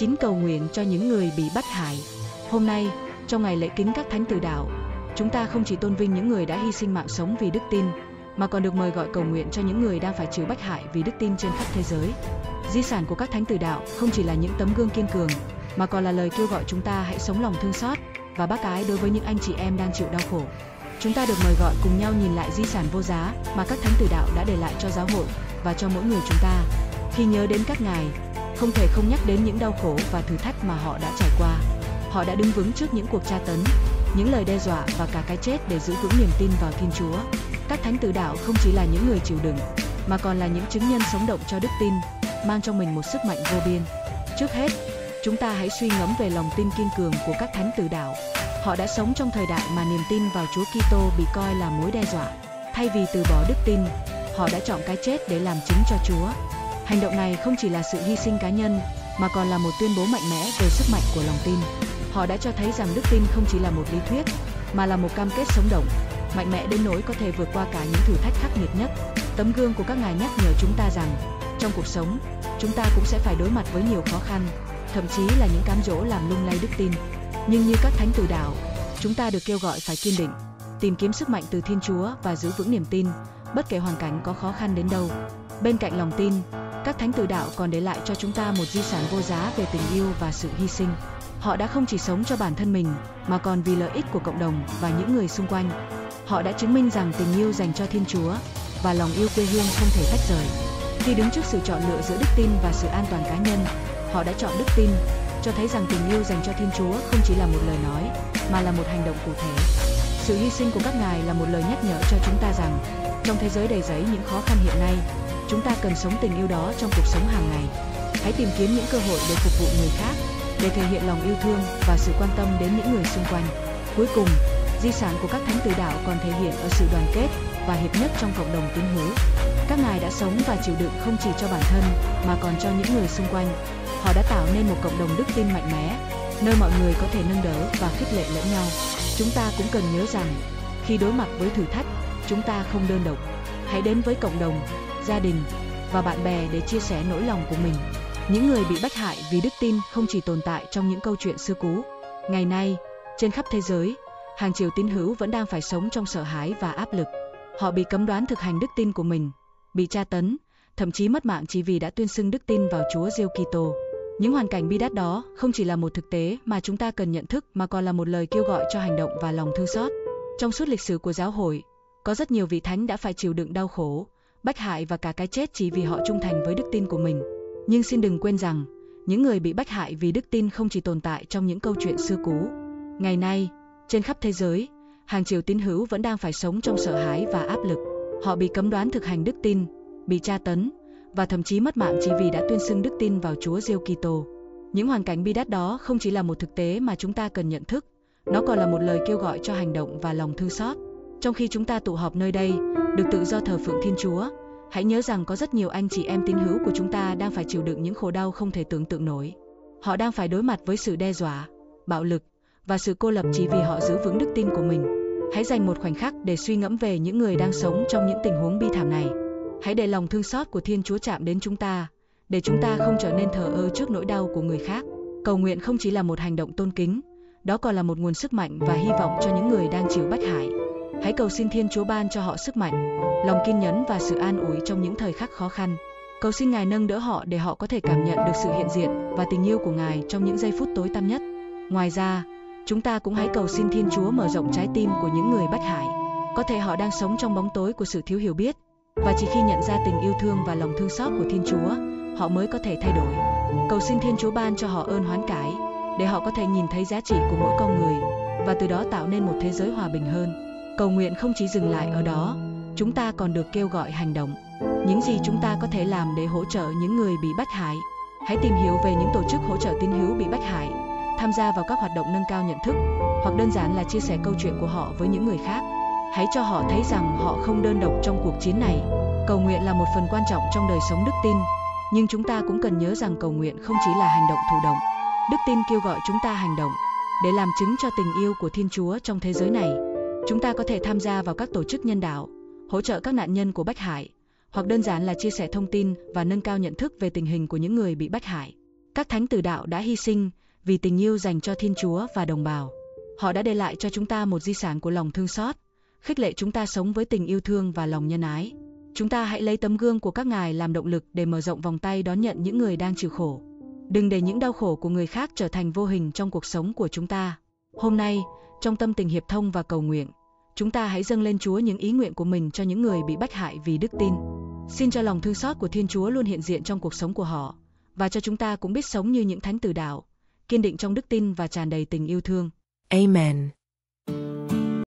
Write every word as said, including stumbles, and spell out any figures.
chín cầu nguyện cho những người bị bắt hại. Hôm nay, trong ngày lễ kính các thánh tử đạo, chúng ta không chỉ tôn vinh những người đã hy sinh mạng sống vì đức tin, mà còn được mời gọi cầu nguyện cho những người đang phải chịu bách hại vì đức tin trên khắp thế giới. Di sản của các thánh tử đạo không chỉ là những tấm gương kiên cường, mà còn là lời kêu gọi chúng ta hãy sống lòng thương xót và bác ái đối với những anh chị em đang chịu đau khổ. Chúng ta được mời gọi cùng nhau nhìn lại di sản vô giá mà các thánh tử đạo đã để lại cho giáo hội và cho mỗi người chúng ta. Khi nhớ đến các ngài, không thể không nhắc đến những đau khổ và thử thách mà họ đã trải qua. Họ đã đứng vững trước những cuộc tra tấn, những lời đe dọa và cả cái chết để giữ vững niềm tin vào Thiên Chúa. Các thánh tử đạo không chỉ là những người chịu đựng, mà còn là những chứng nhân sống động cho đức tin, mang trong mình một sức mạnh vô biên. Trước hết, chúng ta hãy suy ngẫm về lòng tin kiên cường của các thánh tử đạo. Họ đã sống trong thời đại mà niềm tin vào Chúa Kitô bị coi là mối đe dọa. Thay vì từ bỏ đức tin, họ đã chọn cái chết để làm chứng cho Chúa. Hành động này không chỉ là sự hy sinh cá nhân, mà còn là một tuyên bố mạnh mẽ về sức mạnh của lòng tin. Họ đã cho thấy rằng đức tin không chỉ là một lý thuyết, mà là một cam kết sống động, mạnh mẽ đến nỗi có thể vượt qua cả những thử thách khắc nghiệt nhất. Tấm gương của các ngài nhắc nhở chúng ta rằng, trong cuộc sống, chúng ta cũng sẽ phải đối mặt với nhiều khó khăn, thậm chí là những cám dỗ làm lung lay đức tin. Nhưng như các thánh tử đạo, chúng ta được kêu gọi phải kiên định, tìm kiếm sức mạnh từ Thiên Chúa và giữ vững niềm tin, bất kể hoàn cảnh có khó khăn đến đâu. Bên cạnh lòng tin, các thánh tử đạo còn để lại cho chúng ta một di sản vô giá về tình yêu và sự hy sinh. Họ đã không chỉ sống cho bản thân mình, mà còn vì lợi ích của cộng đồng và những người xung quanh. Họ đã chứng minh rằng tình yêu dành cho Thiên Chúa và lòng yêu quê hương không thể tách rời. Khi đứng trước sự chọn lựa giữa đức tin và sự an toàn cá nhân, họ đã chọn đức tin, cho thấy rằng tình yêu dành cho Thiên Chúa không chỉ là một lời nói, mà là một hành động cụ thể. Sự hy sinh của các ngài là một lời nhắc nhở cho chúng ta rằng, trong thế giới đầy rẫy những khó khăn hiện nay, chúng ta cần sống tình yêu đó trong cuộc sống hàng ngày. Hãy tìm kiếm những cơ hội để phục vụ người khác, để thể hiện lòng yêu thương và sự quan tâm đến những người xung quanh. Cuối cùng, di sản của các thánh tử đạo còn thể hiện ở sự đoàn kết và hiệp nhất trong cộng đồng tín hữu. Các ngài đã sống và chịu đựng không chỉ cho bản thân, mà còn cho những người xung quanh. Họ đã tạo nên một cộng đồng đức tin mạnh mẽ, nơi mọi người có thể nâng đỡ và khích lệ lẫn nhau. Chúng ta cũng cần nhớ rằng, khi đối mặt với thử thách, chúng ta không đơn độc. Hãy đến với cộng đồng, gia đình và bạn bè để chia sẻ nỗi lòng của mình. Những người bị bách hại vì đức tin không chỉ tồn tại trong những câu chuyện xưa cũ. Ngày nay, trên khắp thế giới, hàng triệu tín hữu vẫn đang phải sống trong sợ hãi và áp lực. Họ bị cấm đoán thực hành đức tin của mình, bị tra tấn, thậm chí mất mạng chỉ vì đã tuyên xưng đức tin vào Chúa Giêsu Kitô. Những hoàn cảnh bi đát đó không chỉ là một thực tế mà chúng ta cần nhận thức, mà còn là một lời kêu gọi cho hành động và lòng thương xót. Trong suốt lịch sử của giáo hội, có rất nhiều vị thánh đã phải chịu đựng đau khổ, bách hại và cả cái chết chỉ vì họ trung thành với đức tin của mình. Nhưng xin đừng quên rằng, những người bị bách hại vì đức tin không chỉ tồn tại trong những câu chuyện xưa cũ. Ngày nay, trên khắp thế giới, hàng triệu tín hữu vẫn đang phải sống trong sợ hãi và áp lực. Họ bị cấm đoán thực hành đức tin, bị tra tấn và thậm chí mất mạng chỉ vì đã tuyên xưng đức tin vào Chúa Giêsu Kitô. Những hoàn cảnh bi đát đó không chỉ là một thực tế mà chúng ta cần nhận thức, nó còn là một lời kêu gọi cho hành động và lòng thương xót. Trong khi chúng ta tụ họp nơi đây, được tự do thờ phượng Thiên Chúa, hãy nhớ rằng có rất nhiều anh chị em tín hữu của chúng ta đang phải chịu đựng những khổ đau không thể tưởng tượng nổi. Họ đang phải đối mặt với sự đe dọa, bạo lực và sự cô lập chỉ vì họ giữ vững đức tin của mình. Hãy dành một khoảnh khắc để suy ngẫm về những người đang sống trong những tình huống bi thảm này. Hãy để lòng thương xót của Thiên Chúa chạm đến chúng ta, để chúng ta không trở nên thờ ơ trước nỗi đau của người khác. Cầu nguyện không chỉ là một hành động tôn kính, đó còn là một nguồn sức mạnh và hy vọng cho những người đang chịu bách hại. Hãy cầu xin Thiên Chúa ban cho họ sức mạnh, lòng kiên nhẫn và sự an ủi trong những thời khắc khó khăn. Cầu xin Ngài nâng đỡ họ để họ có thể cảm nhận được sự hiện diện và tình yêu của Ngài trong những giây phút tối tăm nhất. Ngoài ra, chúng ta cũng hãy cầu xin Thiên Chúa mở rộng trái tim của những người bách hại. Có thể họ đang sống trong bóng tối của sự thiếu hiểu biết, và chỉ khi nhận ra tình yêu thương và lòng thương xót của Thiên Chúa, họ mới có thể thay đổi. Cầu xin Thiên Chúa ban cho họ ơn hoán cải, để họ có thể nhìn thấy giá trị của mỗi con người, và từ đó tạo nên một thế giới hòa bình hơn. Cầu nguyện không chỉ dừng lại ở đó, chúng ta còn được kêu gọi hành động. Những gì chúng ta có thể làm để hỗ trợ những người bị bách hại? Hãy tìm hiểu về những tổ chức hỗ trợ tín hữu bị bách hại, tham gia vào các hoạt động nâng cao nhận thức, hoặc đơn giản là chia sẻ câu chuyện của họ với những người khác. Hãy cho họ thấy rằng họ không đơn độc trong cuộc chiến này. Cầu nguyện là một phần quan trọng trong đời sống đức tin, nhưng chúng ta cũng cần nhớ rằng cầu nguyện không chỉ là hành động thụ động. Đức tin kêu gọi chúng ta hành động, để làm chứng cho tình yêu của Thiên Chúa trong thế giới này. Chúng ta có thể tham gia vào các tổ chức nhân đạo, hỗ trợ các nạn nhân của bách hại, hoặc đơn giản là chia sẻ thông tin và nâng cao nhận thức về tình hình của những người bị bách hại. Các thánh tử đạo đã hy sinh vì tình yêu dành cho Thiên Chúa và đồng bào. Họ đã để lại cho chúng ta một di sản của lòng thương xót, khích lệ chúng ta sống với tình yêu thương và lòng nhân ái. Chúng ta hãy lấy tấm gương của các ngài làm động lực để mở rộng vòng tay đón nhận những người đang chịu khổ. Đừng để những đau khổ của người khác trở thành vô hình trong cuộc sống của chúng ta. Hôm nay, trong tâm tình hiệp thông và cầu nguyện, chúng ta hãy dâng lên Chúa những ý nguyện của mình cho những người bị bách hại vì đức tin. Xin cho lòng thương xót của Thiên Chúa luôn hiện diện trong cuộc sống của họ, và cho chúng ta cũng biết sống như những thánh tử đạo, kiên định trong đức tin và tràn đầy tình yêu thương. Amen.